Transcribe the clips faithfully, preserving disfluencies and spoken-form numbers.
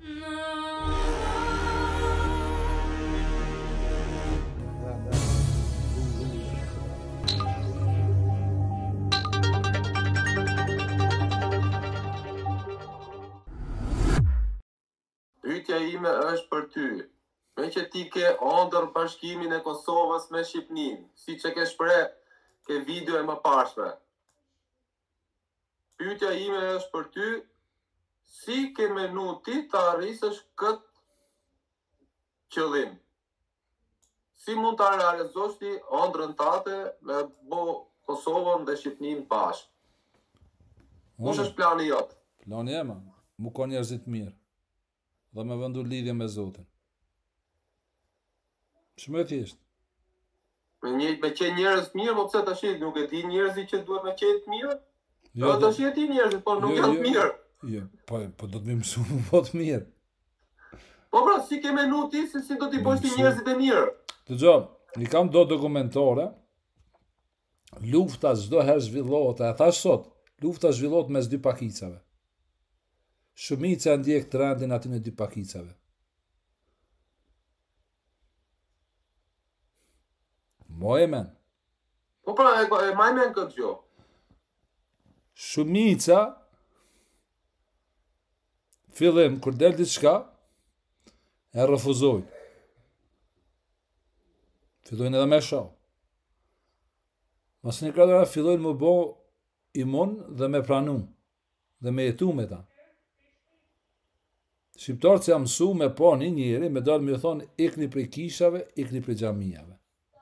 Pyetja ime është për ty. Me që ti ke ëndër bashkimin e Kosovës me Shqipnin, si që ke shpreh ke video e më pashme. Pyetja ime është për ty, si ke menu ti të arrisësh këtë qëllim? Si mund të realizosh ti ëndrrën tate me bo Kosovën dhe Shqipnin bashkë? Kush është plani jot? Plani ema, mu ka njerëzit mirë dhe me vëndu lidhje me Zotin. Shumë e thjesht. Me, një, me qenë njerëz mirë, po pse tash nuk e di njerëzit që duhet me qenë mirë? Jo, Jo, tash e di njerëzit, po nuk jo, janë jo, mirë. Jo, po, po do të më mësu më po të mirë. Po pra, si ke menu ti, se si do t'i bësh ti njerëzit e mirë? Të gjo, i kam do dokumentore, lufta çdo herë zhvillohet, e thash sot, lufta zhvillohet mes dy pakicave. Shumica ndjek trendin aty në dy pakicave. Mo e men. Po pra, e, e maj men këtë gjo. Shumica, fillim, kur del diçka, e refuzojnë. Fillojnë edhe me shoh. Mas një kadra fillojnë më bo imun dhe me pranu, dhe me jetu me ta. Shqiptarët që jam mësu me po një njëri, me dalë me thonë, ikni prej kishave, ikni prej xhamijave.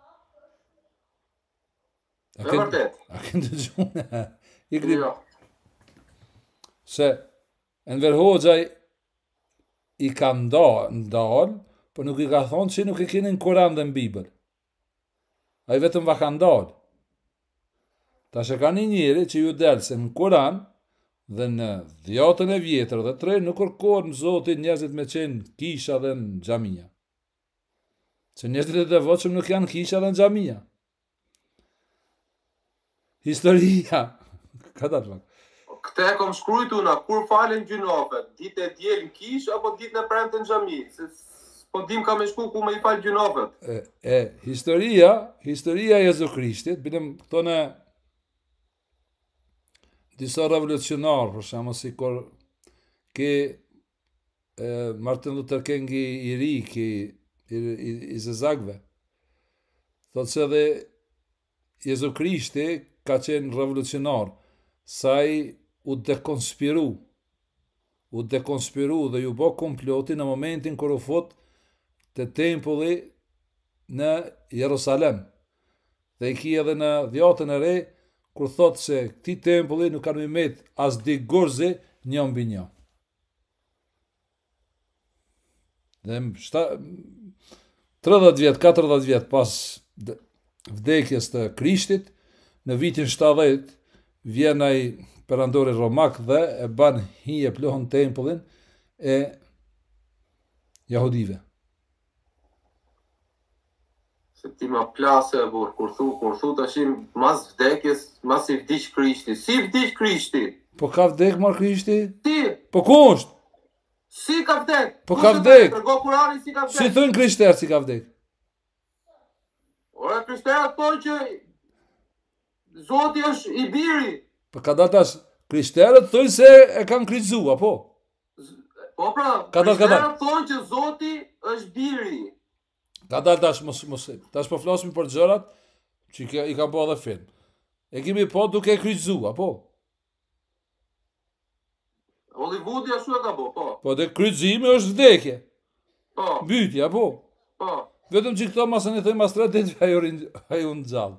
E vërtet. A kënë të gjune? Ikni... Jo. Se Enver Hoxhaj i ka ndalë, por nuk i ka thonë që nuk i keni në Koran dhe në Bibël. A i vetëm va ka ndalë. Ta që ka një njëri që ju delë se në Koran dhe në dhjatën e vjetër dhe tre nuk kërkohet në Zotin njerëzit me qenë kisha dhe në xhamia. Se njerëzit e devotshëm nuk janë kisha dhe në xhamia. Historia, ka ta të Këte e kom shkrujtu na, kur falen gjunafet, ditë e djelë në kish, apo ditë në premte në xhami, se po dim ka me shku ku me i falë gjunafet. E, e, historia, historia e Jezu Krishtit, bidem këto në disa revolucionar, për shembull, si kur ke e, Martin Luther King i ri, ki i, i, i zezagve, thot se dhe Jezu Krishti ka qenë revolucionar, sa i u dekonspiru, u dekonspiru dhe ju bo komploti në momentin kër u fut të tempulli në Jerusalem. Dhe i ki edhe në dhjatën e re, kur thot se këti tempulli nuk kanë me met as di gurzi një mbi një. Dhe tridhjetë vjet, katërdhjetë vjet pas vdekjes të Krishtit, në vitin shtatdhjetë, vjen ai perandori Romak dhe e ban hije plohën tempullin e jahudive. Se ti ma plase e burë, kur thu, kur thu të shim mas vdekjes, mas i vdiq Krishti. Si vdiq Krishti? Po ka vdek mar Krishti? Ti? Po kusht? Si ka vdek? Po ka vdek? Tërgo Kurani si ka vdek? Si thënë krishterë si ka vdek? Ore, krishterët thonë që Zoti është i biri. Po ka datash, krishterët thonë se e kanë kryqëzu, apo? Po pra, Kadal, krishterët thonë që Zoti është biri. Ka dalë tash, mos, mos, tash po flasim për gjërat që i ka, i ka po edhe film. E kemi po duke kryqëzu, apo? Hollywoodi ashtu e ka bo, po. Po dhe kryqëzimi është vdekje. Po. Bytja, apo? Po. Vetëm që këto masën e thëjmë astra ditë ajo në gjallë.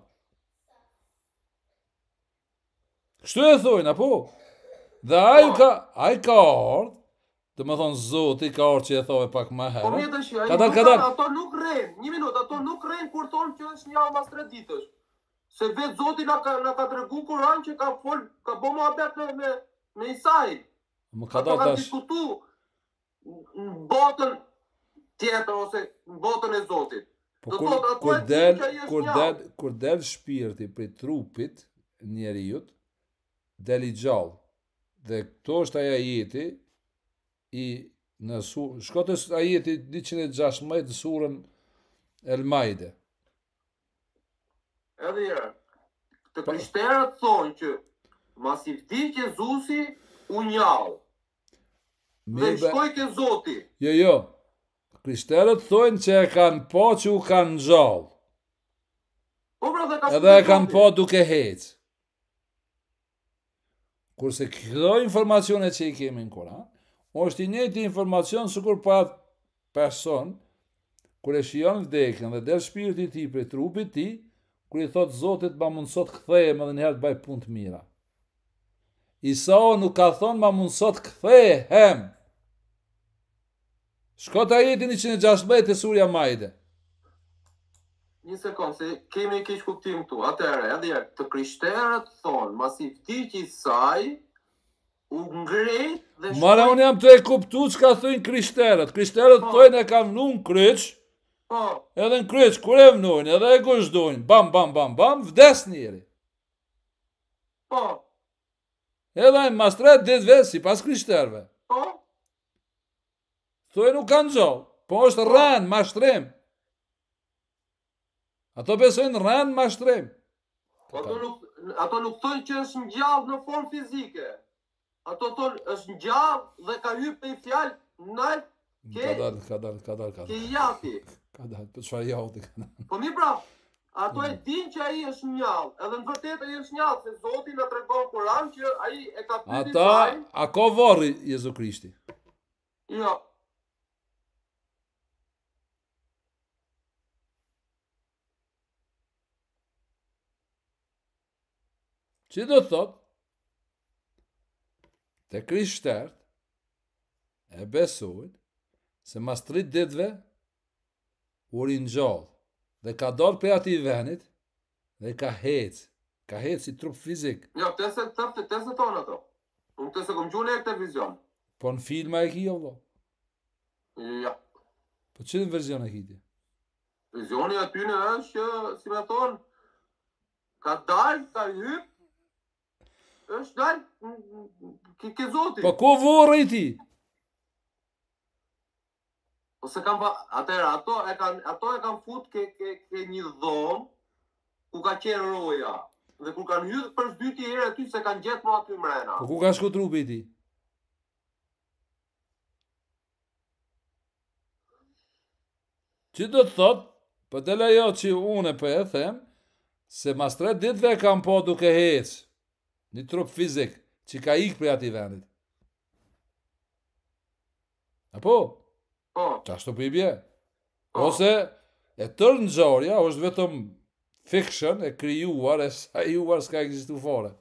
Kështu e thojnë, apo? Dhe ajo ka, ajo ka ardhë, të më thonë Zoti ka ardhë që e thove pak ma herë. Po mjetë është, ajo Kadal, nuk kadal. kanë, ato nuk rejnë, një minut, ato nuk rejnë kur thonë që është një javë mas tre ditësh. Se vetë Zoti na ka, na ka tregu Kur'an që ka fol, ka bo muhabet me, me, me Isai. Më Ato kadal kanë tash, diskutu në botën tjetër ose në botën e Zotit. po Do kur, thotë, ato kur e del, dinë që ai është kur një del, javë. kur del shpirti prej trupit njeriut, del i gjallë. Dhe këto është aja jeti i në surë, shko të ajeti njëqind e gjashtëmbëdhjetë në surën El Maide. Edhe herë, të krishterët thonë që mas i vdiq Jezusi u njallë. Dhe shkoj ke Zoti. Jo, jo. Krishterët thonë që e kanë po që u kanë gjallë. Po pra dhe ka Edhe e kanë po duke hecë. Kurse këto informacione që i kemi në Kur'an, është i njëjti informacion së kur pa person, kur e shion vdekjen dhe del shpirti i tij prej trupit të tij, kur i thot Zotit ma mundsot kthehem edhe një herë të baj punë të mira. Isao nuk ka thonë ma mundsot kthehem. Shko të ajetin njëqind e gjashtëmbëdhjetë e surja Maide. Një sekond, se kemi i keq kuptim këtu. Atëherë, edhe herë, të krishterët thonë, mas i vdiq i saj, u ngrejt dhe shkoj... Mara, unë jam të e kuptu që ka thujnë krishterët. Krishterët thojnë e kam vnu në kryq, Po, edhe në kryq, kur e vnojnë, edhe e gushdojnë, bam, bam, bam, bam, vdes njeri. po, Edhe e mastret ditëve si pas krishterëve. po, Thojnë u kanë gjallë, po është rënë, mashtrim. Ato besojnë rënë, mashtrim. ato nuk, ato nuk thonë që është ngjallë në formë fizike. Ato thonë është ngjallë dhe ka hyrë për i fjalë nalt Ka ke, dalë, ka dalë, ka dalë, ka ke dalë. jati. Ka dalë, për çfarë jauti ka dalë. Po mi pra, ato e din që ai është njallë, edhe në vërtetë ai është njallë, se Zoti na tregon Kur'an që ai e ka pyetur Ata, saj. a ko vorri Jezu Krishti? Jo. Që do thot, të krishtert e besojnë se mas trit ditëve u ringjallë dhe ka dorë për ati venit dhe ka hecë, ka hecë si trup fizik. Jo, të se të të se tonë ato. Unë të se kom gjune e këtë vizion. Po në filma e ki, Allah. Ja. Po që në verzion e kiti? Vizioni aty në është që, si me thonë, ka dalë, ka hypë, është dalë, ke, ke Zoti. Po ku vorë i ti? Ose kam pa, atëherë, ato e kanë ato e kanë fut ke, ke, ke një dhomë ku ka qenë roja. Dhe kur kanë hyrë për dyti herë aty se kanë gjetë më aty mrena. Po ku ka shku trupi i ti? Që do të thot, për të lejo që unë për e them, se mas tre ditëve kam po duke hecë, një trup fizik, që ka ikë për ati vendit. Apo? Po, Qashtu për i bje. Po. Ose, e tërë në gjarja, është vetëm fiction, e kryuar, e sajuar, s'ka ekzistu fare.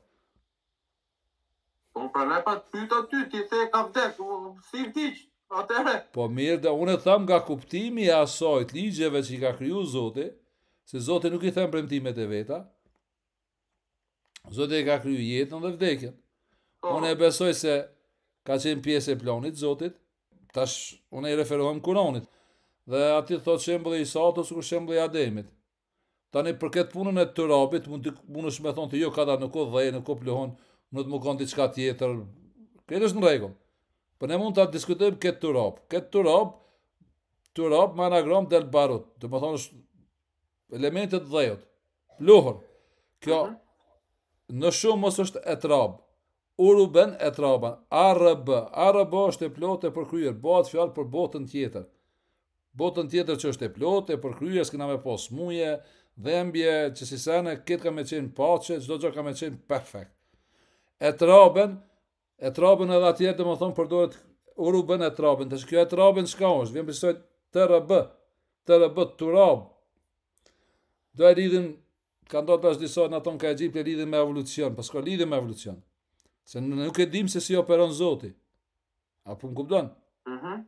po pra ne pa të pyet aty, ti the ka vdek, u- si vdiq, atëherë. Po mirë, dhe unë e tham nga kuptimi e asojt ligjeve që i ka kryu Zoti, se Zoti nuk i them premtimet e veta, Zoti i ka kryu jetën dhe vdekjen. Po, Unë e besoj se ka qenë pjesë e planit Zotit, tash unë i referohem Kuranit. Dhe ati thot shembulli i Isait ose kur shembulli i Ademit. Tani për këtë punën e të rabit, mund të mund është me thonë të jo ka da nuk o dhej, nuk o plohon, nuk më konë diçka tjetër. Këtë është në rregull. Po ne mund ta diskutojmë këtë të rab. Këtë të rab, të rab me anagram del barut. Do të thonë është elementet dhejot. Pluhur. Kjo në shumë mos është etrab. Uruben etraban. A R B. A R B është e plotë e përkryer. Bëhet fjalë për botën tjetër. Botën tjetër që është e plotë, e përkryer, s'kena me pas smuje, dhembje, që si sene, këtë ka me qenë pache, çdo gjë ka me qenë perfekt. Etraben, etraben edhe atje dhe më thonë përdoret uruben etraben. Të kjo etraben çka është? Vjen përsoj T R B. T R B, turab. Do e lidhin, ka ndodhur tash disa në aton ka Egjipt e lidhin me evolucion, po s'ka lidhje me evolucion. Se nuk e dim se si operon Zoti. Apo më kupton? Mhm.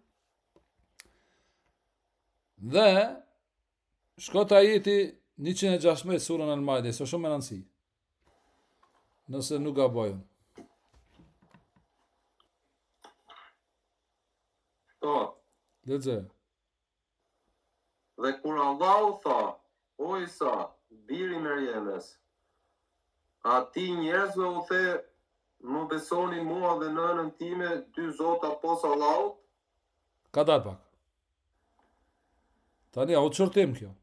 Dhe shko të ajeti njëqind e gjashtëmbëdhjetë surën Al Maide, është shumë e rëndësi. Nëse nuk gabojmë. Po, Lexo. dhe kur Allahu tha, o Isa, biri Merjemes, ati njerëzve u the, më besoni mua dhe nënën time, dy zota pos Allahut, Ka dalë pak. Tani, a o qërtim kjo?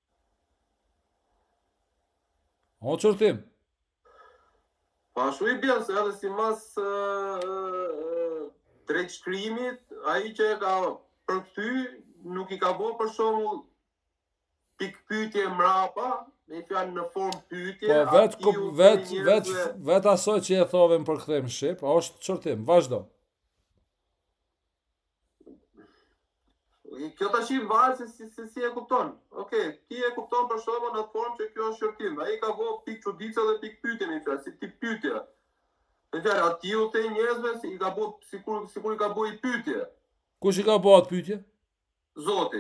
A o qërtim? Pa shu i bjen, se edhe si mas drejt shkrimit, ai që e ka përkthy, nuk i ka bo për shembull pik pyetje mrapa, me fjalë në formë pyetje. Po vetë vet, vet, vet asoj që e thove më përkthejmë në shqip, a është qërtim, vazhdo. Kjo tash i varet se si, si, si e kupton. Okej, ti e kupton për shembull në formë që kjo është shqyrtim. Ai ka vë pikë çudice dhe pikë pyetje me fjalë, si tip pyetje. Me fjalë, aty u te njerëzve si i ka bë sikur sikur i ka bë i pyetje. Kush i ka bë atë pyetje? Zoti.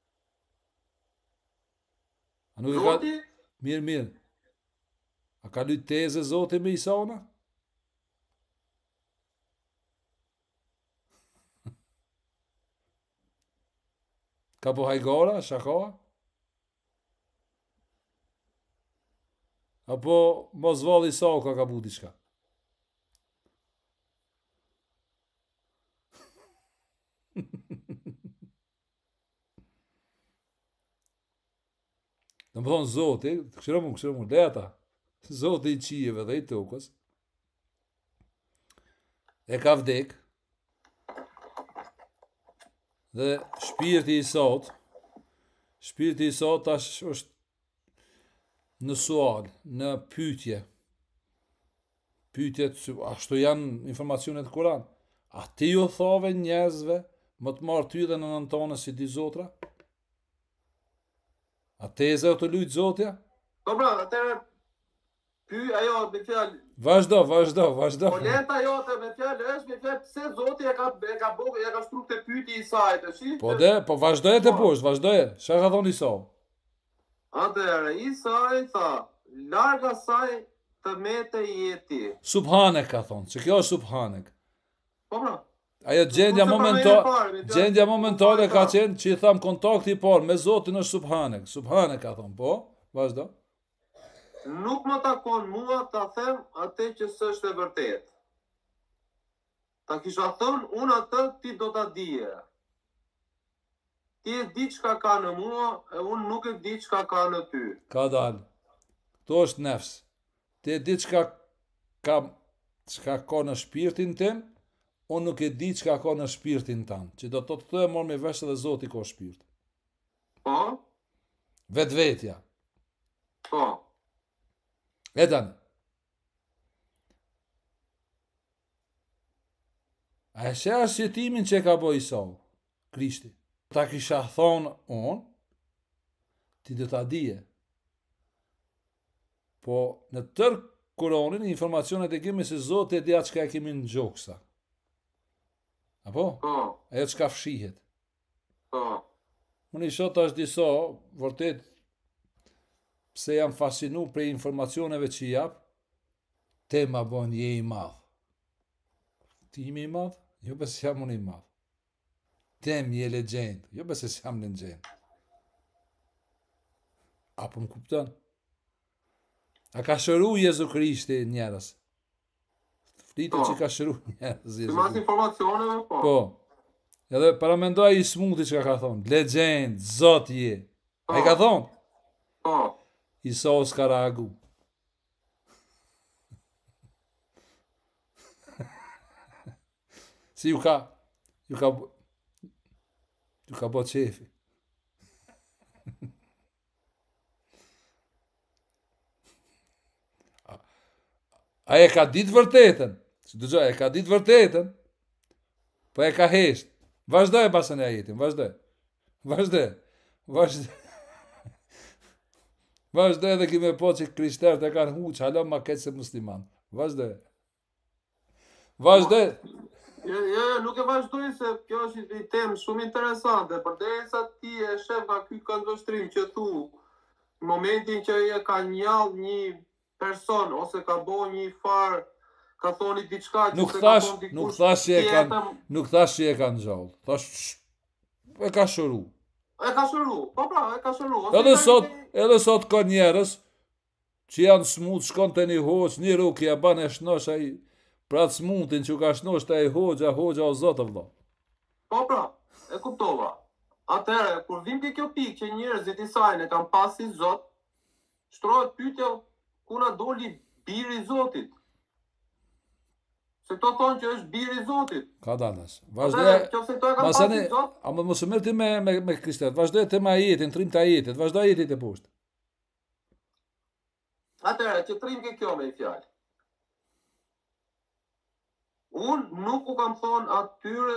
A nuk Zoti? Ka... Mirë, mirë. A ka lyt teze Zoti me Isana? Ka po hajgara, shaka? Apo mos valli sa ka ka bu diçka? Në më thonë Zoti, këshiro mu, këshiro mu, leta, Zoti i qijeve dhe i tokës, e ka vdek, dhe shpirti i sot, shpirti i sot tash është në sual, në pyetje. Pyetjet, ashtu janë informacionet Kuran. A ti ju thove njerëzve, më të marë ty dhe në nën tonë si di zotra? A teze o të lujtë zotja? Po pra, atëherë py ajo me fjalë. Vazhdo, vazhdo, vazhdo. Po leta jote me fjalë është me fjalë pse Zoti e ka e ka bë e ka shtruar te pyetja i saj, tash. Po de, po vazhdoje të poshtë, vazhdoje. Çka ka thonë Isa? Atëherë Isa i tha, larg asaj të mete jeti. Subhanek ka thonë, që kjo është subhanek. Po pra. Ajo gjendja momentale, gjendja momentale ka qenë që i tham kontakti i parë me Zotin është subhanek. Subhanek ka thonë, po, vazhdo. Nuk më takon mua ta them atë që s'është e vërtetë. Ta kisha thënë unë atë ti do ta dije. Ti e di çka ka në mua e unë nuk e di çka ka në ty. Ka dalë. Kto është nefs. Ti e di çka ka çka ka në shpirtin tim, unë nuk e di çka ka në shpirtin tan. Që do të thotë marr me vesh edhe Zoti ka shpirt. Po? Vetvetja. Po. E tani. A e shë arsjetimin që ka bo Isa, Krishti? Ta kisha thonë unë, ti do ta dije. Po në tërë Kuronin, informacionet e kemi se Zotë e dia çka e kemi në gjoksa. Apo? Po. Ajo çka fshihet. Po. Unë i shoh tash disa, vërtet, pse jam fascinu prej informacioneve që jap, te ma bon je i madh. Ti imi i madh? Jo bes jam unë i madh. Tem je legjend, jo bes jam legjend. Apo më kupton? A ka shëru Jezu Krishti njerës? Flitë Po. që ka shëru njerës Jezu Simas Krishti. informacioneve, po. Po. Edhe paramendoj i smuti që ka thonë, legjend, zot je. A i ka thonë? Po. Isa s'ka reagu. Si ju ka, ju ka, ju ka bo qefi. A e ka ditë vërtetën, që të gjoj, e ka ditë vërtetën, po e ka hesht. Vazhdoj pasën e ajetin, vazhdoj. Vazhdoj, vazhdoj. Vazhdoj edhe kime po që krishterët e kanë huq, hala ma ketë se musliman. Vazhdoj. Vazhdoj. Jo, jo, nuk e vazhdoj se kjo është një temë shumë interesante, përderisa ti e shef nga ky këndvështrim që thu, në momentin që e ka njall një person ose ka bo një farë, ka thoni diçka që Nuk se thash, ka thoni dikush nuk thash që e kanë, tjetër, nuk thash që e kanë gjallë. Thash, e ka shëru. e ka shëru. Po pra, e ka shëru. Ose Edhe ka sot, një- edhe sot ka njerës që janë smut, shkon të një hoq, një rukë ja ban e shnosh ai, pra të smutin që ka shnosh të ai hoxha, hoxha o zotë vëlla. Po pra, e kuptova. Atëherë, kur vim ke kjo pikë që njerëzit i sajnë e kanë pasi Zot, shtrohet pyetja ku na doli biri i Zotit. Se këto thonë që është biri i Zotit. Ka dalas. Atëherë, Vazhdoj. nëse këto e kanë Masani, pasi Zot, ama mos e merr ti me me me Krishterët. Vazhdoj tema ajetin, trim të ajetit, vazhdoj ajetit e poshtë. atëherë që trim ke kjo me i fjalë. Unë nuk u kam thonë atyre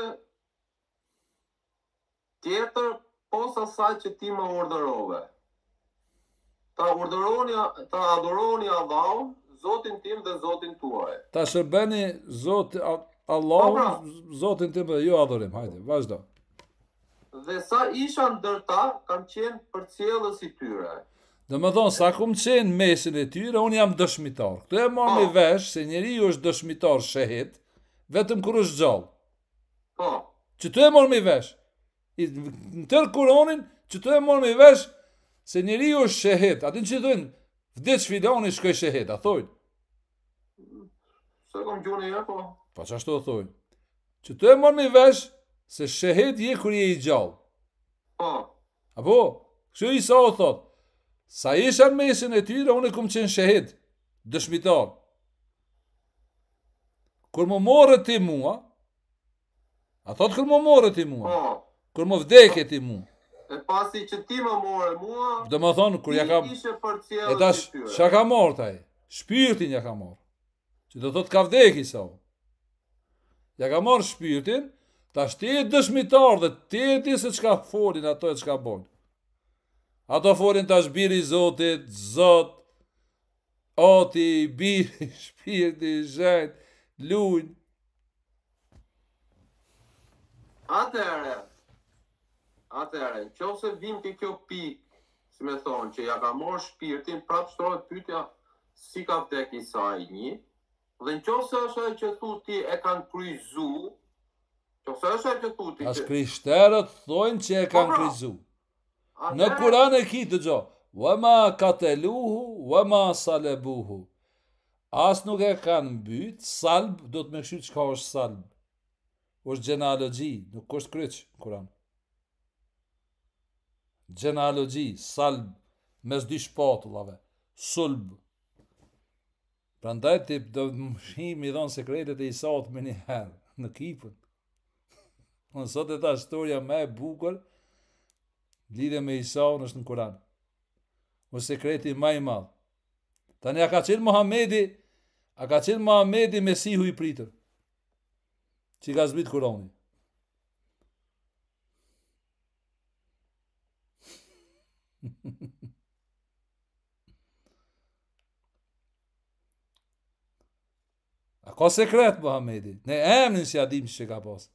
tjetër posa saj që ti më urdhërove. Ta urdhëroni, ta adhuroni Allahun, Zotin tim dhe Zotin tuaj. Ta shërbeni Zot Po, Allahu, pra. Zotin tim dhe jo adhurim. Hajde, vazhdo. Dhe sa isha ndër ta, kam qenë përcjellës i tyre. Dhe më thonë, sa kum qenë mesin e tyre, unë jam dëshmitar. Këtë e marrë me Po. vesh se njeriu është dëshmitar shahid, vetëm kur është gjallë. Po, Që të e marrë me vesh. I- Në tërë Kur'anin, që të e marrë me vesh se njeriu është shahid. Atin që thujnë, vdic filani shkoj shahid, a thujnë. se kom gjune e, po. Pa që ashtu thujnë. Që të e marrë me vesh se shahid je kur je i gjallë. Po, Apo, kështu Isa o thot, sa isha në mesin e tyre, unë e kum qenë shahid, dëshmitar. Kur më morë ti mua, a thot kur më morë ti mua, po. kur më vdekje ti mua, E pasi që ti më more mua, dhe më thonë, kur ja ti kam, ishe e përcjellës tash, i tyre. qa ka morë taj, shpirtin ja ka morë, që do thot ka vdek Isa o. Ja ka morë shpirtin, tash ti e dëshmitar dhe ti e di se qka folin ato e qka bojnë. Ato folin tash biri i Zotit, Zot, Oti, biri, shpirti, zhenj, lujnë. Atëherë, atëherë, nëse vim ke kjo pikë, si me thonë, që ja ka marrë shpirtin, prapë shtrohet pyetja si ka vdek Isa i një, dhe nëse është ajo që thu ti e kanë kryzu, nëse është ajo që thu ti, As që- krishterët thojnë që e kanë Po, pra. krizu. Në atëherë- Kur'an e ki të gjo, wama kateluhu, wama salebuhu. As nuk e kanë mbyt, salb, do të me këshy çka është salb. është genealogji, nuk është kryq, Kur'an. Genealogji, salb, mes dy shpatullave, sulb. Prandaj ti do më shihim i dhonë sekretet e Isaut me një herë, në kipën. Unë sot e ta historia me e bukur, lidhe me Isaun është në Kur'an. O sekreti ma i madh. Tani a ka qenë Muhamedi, a ka qenë Muhamedi Mesihu i pritër, që ka zbrit Kur'ani. A ka sekret Muhamedi? Ne emnin si adim që ka pas.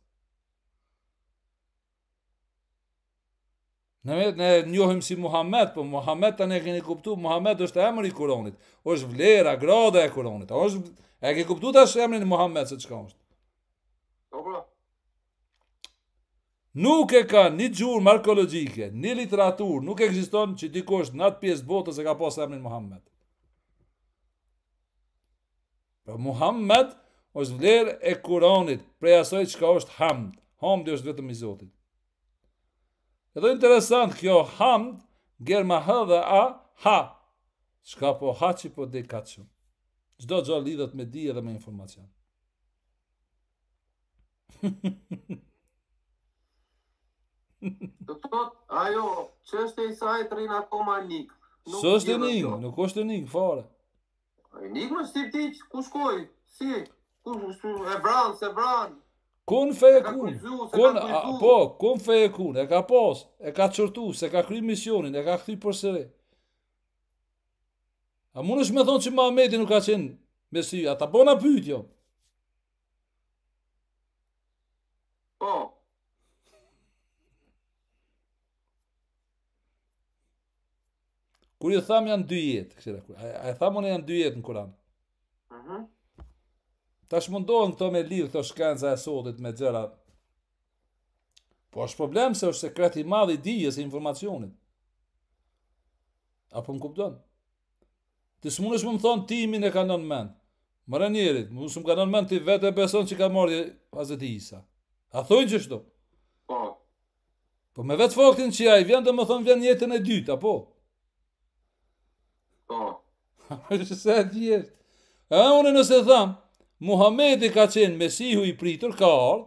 Ne, ne njohim si Muhammed, po Muhammed tani e keni kuptu, Muhammed është emri i Kuranit, është vlera, grada e Kuranit, është, e ke kuptu tash emrin Muhammed se çka është. Po, pra. Nuk e ka një gjurmë arkeologjike, një literaturë, nuk ekziston që dikush në atë pjesë botës e ka pas emrin Muhammed. Po Muhammed është vlerë e Kuranit, prej asaj çka është hamd. Hamdi është vetëm i Zotit. Edhe interesant, kjo hamd, germa h dhe a, ha. Çka po ha që po dhe ka shumë. Çdo gjë lidhet me dije dhe me informacion. Do thot, ajo, çështja e saj të rinë akoma nik. Nuk Së është vjen enigmë, ato. nuk është enigmë fare. Enigma si ti, ku shkoj? Si? Ku e vran, se vran? Kun fe e E ka kun. kryzu, se Kun, ka a, kryzu. po, kun fe e kun. E ka pas, e ka qërtu, se ka kry misionin, e ka kry përsëri. A mund është me thonë që Muhamedi nuk ka qenë Mesiu, ata bona pyetje. Po, Kur i tham janë dy jetë, këshira, a, a e tham unë janë dy jetë në Kur'an. mhm. Tash mundohen këto me lidh këto shkenca e sotit me gjëra. Po është problem se është sekret i madh i dijes e informacionit. Apo më kupton? Ti s'mundesh më më thonë timin e ka nën mend. Mëre njerit, mu s'm ka nën mend ti vetë e beson që ka marrë Hazreti Isa. A thojnë që shto? Po, Po me vetë faktin që ai vjen, do më thonë vjen jetën e dytë, apo? Po. Është se e thjesht. E unë nëse tham, Muhamedi ka qenë Mesihu i pritur, ka ardhur,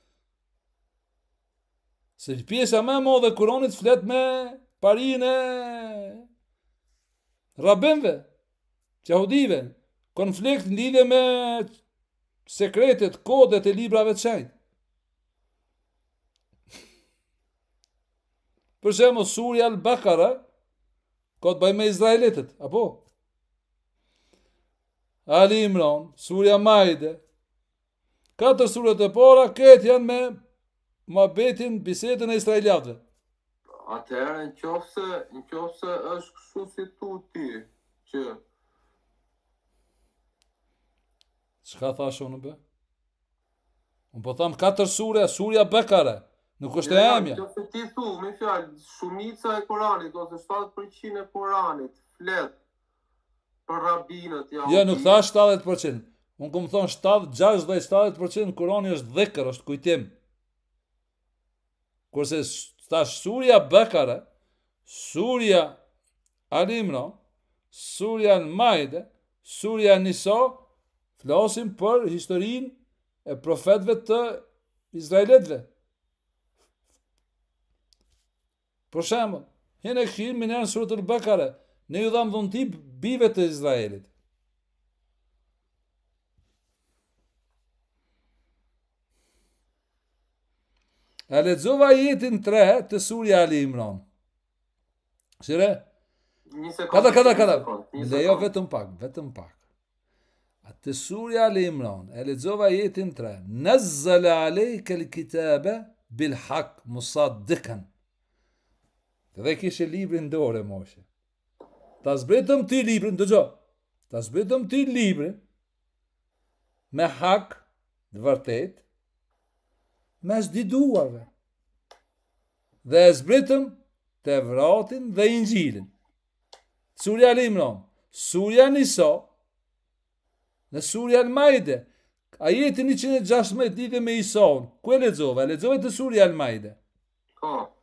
se pjesa më e madhe e Kuranit flet me parinë e rabinve, yahudive, konflikt në lidhje me sekretet, kodet e librave të shenjtë. Për shembull, surja Al-Baqara ka të bëjë me izraelitët, apo? Ali Imran, surja Maide, katër surat e para, këtë janë me mohabetin, bisedën e israeliatëve. Atëherë, në qofse, në qofse është kështu si tu ti, që Çka thash unë be? Unë po tham katër sure, surja Bekare, nuk është e emja. Në qofse ti thu, me fjalë, shumica e Kuranit, ose shtatëdhjetë përqind e Kuranit, flet për rabinët, ja. Jo, nuk thash shtatëdhjetë përqind. Unë kom thonë shtatëdhjetë, gjashtëdhjetë, shtatëdhjetë përqind Kurani është dhikr, është kujtim. Kurse thash surja Bekare, surja Ali Imran, surja Maide, surja Nisa, flasim për historinë e profetëve të izraelitëve. Për shembull, hene këshim minë në surat al-Baqara, ne ju dham dhunti bive të Izraelit. E lexova jetin tre të surja Ali Imran. Shire? Një sekondë. Kada, kada, një kada. sekondë, një Lejo sekondë. vetëm pak, vetëm pak. Atë surja Ali Imran, e lexova jetin tre. Nazzala alejke l-kitabe bil haq musaddiqan. Dhe kishe librin dore, moshe. Ta zbritëm ty librin, dëgjo. Ta zbritëm ty librin me hak, të vërtet, mes dy duarve. Dhe e zbritëm Tevratin dhe Injilin. Surja Ali Imran, surja Nisa, në surja Al-Maide, ajeti njëqind e gjashtëmbëdhjetë lidhje me Isaun, ku e lexova? E lexova të surja Al-Maide. Po.